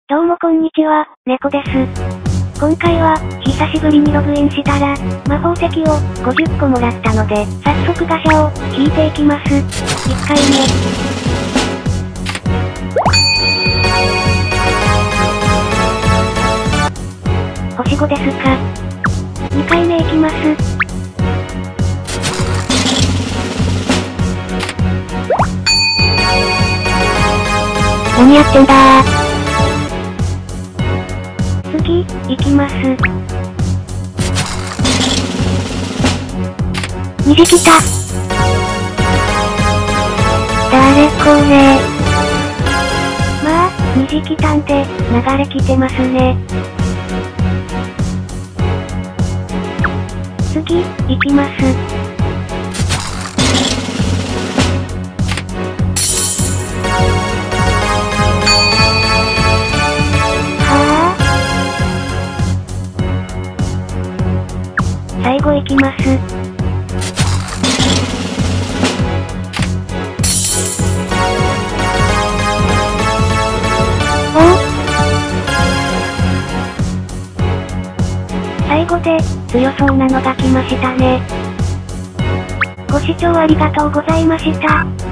どうもこんにちは、猫です。今回は、久しぶりにログインしたら、魔法石を50個もらったので、早速ガシャを引いていきます。1回目。星5ですか。2回目いきます。何やってんだー。次、行きます。虹来た。誰これ。まあ、虹来たんで、流れ来てますね。次、行きます。最後行きます。最後で、強そうなのが来ましたね。ご視聴ありがとうございました。